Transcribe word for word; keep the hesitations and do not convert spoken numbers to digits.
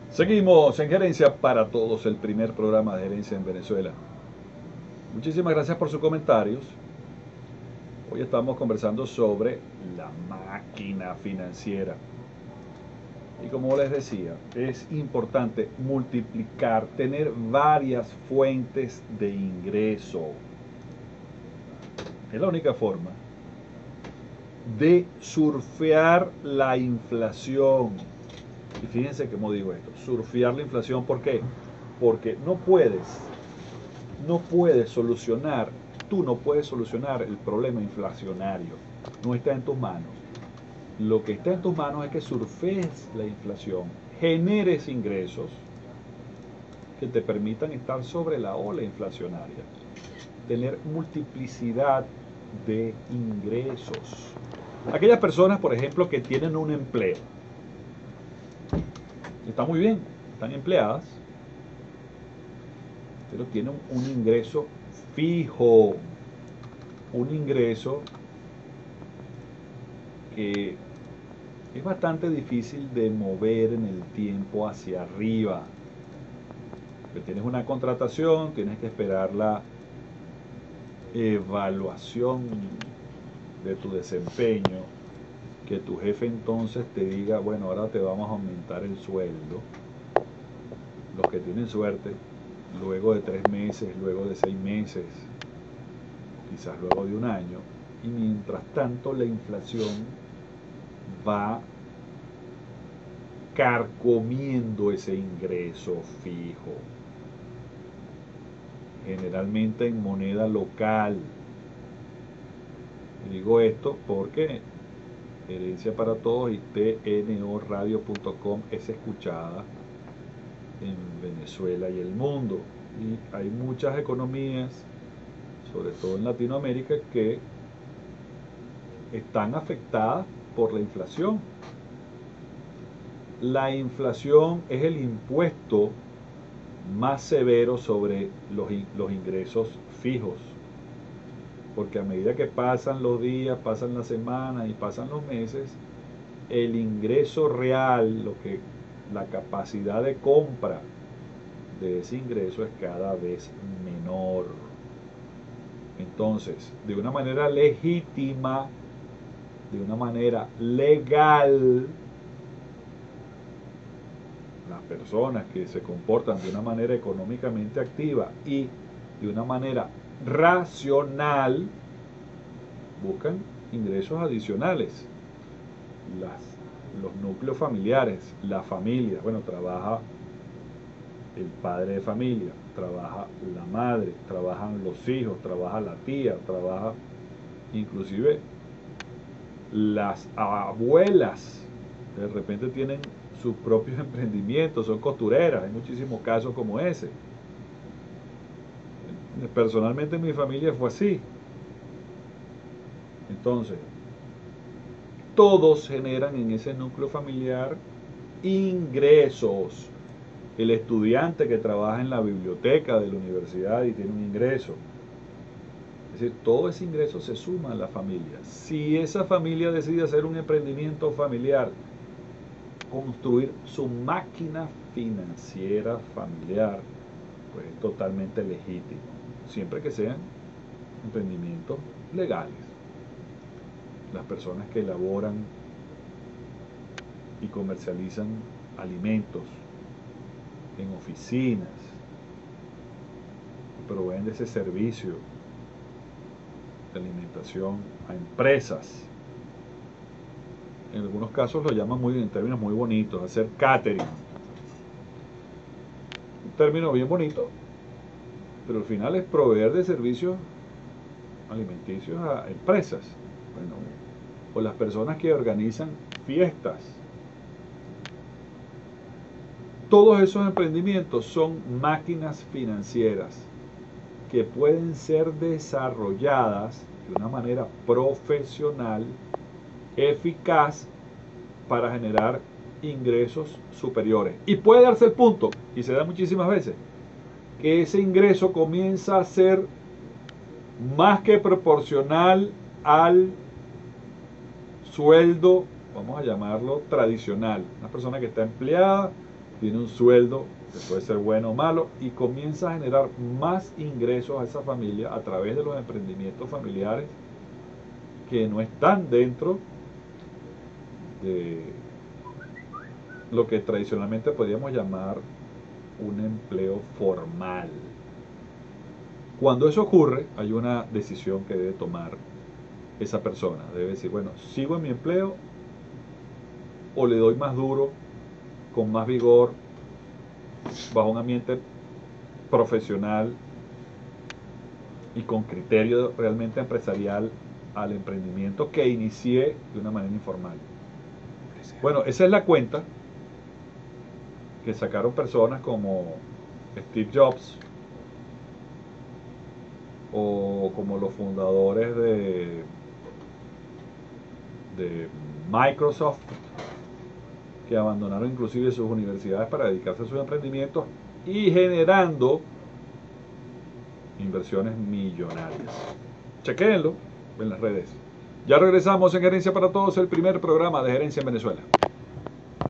Seguimos en Gerencia para Todos, el primer programa de gerencia en Venezuela. Muchísimas gracias por sus comentarios. Hoy estamos conversando sobre la máquina financiera. Y como les decía, es importante multiplicar, tener varias fuentes de ingreso. Es la única forma de surfear la inflación. Y fíjense cómo digo esto, surfear la inflación, ¿por qué? Porque no puedes, no puedes solucionar, tú no puedes solucionar el problema inflacionario, no está en tus manos. Lo que está en tus manos es que surfees la inflación, generes ingresos que te permitan estar sobre la ola inflacionaria, tener multiplicidad de ingresos. Aquellas personas, por ejemplo, que tienen un empleo, está muy bien, están empleadas, pero tienen un ingreso fijo, un ingreso que es bastante difícil de mover en el tiempo hacia arriba. Porque tienes una contratación, tienes que esperar la evaluación de tu desempeño, que tu jefe entonces te diga, bueno, ahora te vamos a aumentar el sueldo. Los que tienen suerte, luego de tres meses, luego de seis meses, quizás luego de un año, y mientras tanto la inflación va carcomiendo ese ingreso fijo, generalmente en moneda local. Y digo esto porque Herencia para Todos y T N O radio punto com es escuchada en Venezuela y el mundo. Y hay muchas economías, sobre todo en Latinoamérica, que están afectadas por la inflación. La inflación es el impuesto más severo sobre los, los ingresos fijos, porque a medida que pasan los días, pasan las semanas y pasan los meses, el ingreso real, lo que la capacidad de compra de ese ingreso es cada vez menor. Entonces, de una manera legítima, de una manera legal, las personas que se comportan de una manera económicamente activa y de una manera racional buscan ingresos adicionales. Las, los núcleos familiares, la familia, bueno, trabaja el padre de familia, trabaja la madre, trabajan los hijos, trabaja la tía, trabaja inclusive las abuelas, de repente tienen sus propios emprendimientos, son costureras, hay muchísimos casos como ese. Personalmente en mi familia fue así. Entonces, todos generan en ese núcleo familiar ingresos. El estudiante que trabaja en la biblioteca de la universidad y tiene un ingreso. Es decir, todo ese ingreso se suma a la familia. Si esa familia decide hacer un emprendimiento familiar, construir su máquina financiera familiar, pues es totalmente legítimo, siempre que sean emprendimientos legales. Las personas que elaboran y comercializan alimentos en oficinas, proveen de ese servicio de alimentación a empresas. En algunos casos lo llaman muy, en términos muy bonitos, hacer catering. Un término bien bonito, pero al final es proveer de servicios alimenticios a empresas. Bueno, o las personas que organizan fiestas. Todos esos emprendimientos son máquinas financieras que pueden ser desarrolladas de una manera profesional, eficaz, para generar ingresos superiores. Y puede darse el punto, y se da muchísimas veces, que ese ingreso comienza a ser más que proporcional al sueldo, vamos a llamarlo tradicional. Una persona que está empleada tiene un sueldo que puede ser bueno o malo y comienza a generar más ingresos a esa familia a través de los emprendimientos familiares que no están dentro de lo que tradicionalmente podríamos llamar un empleo formal. Cuando eso ocurre, hay una decisión que debe tomar esa persona. Debe decir, bueno, ¿sigo en mi empleo o le doy más duro, con más vigor, bajo un ambiente profesional y con criterio realmente empresarial al emprendimiento que inicié de una manera informal? Bueno, esa es la cuenta que sacaron personas como Steve Jobs o como los fundadores de, de Microsoft, que abandonaron inclusive sus universidades para dedicarse a sus emprendimientos y generando inversiones millonarias. Chequéenlo en las redes. Ya regresamos en Gerencia para Todos, el primer programa de gerencia en Venezuela.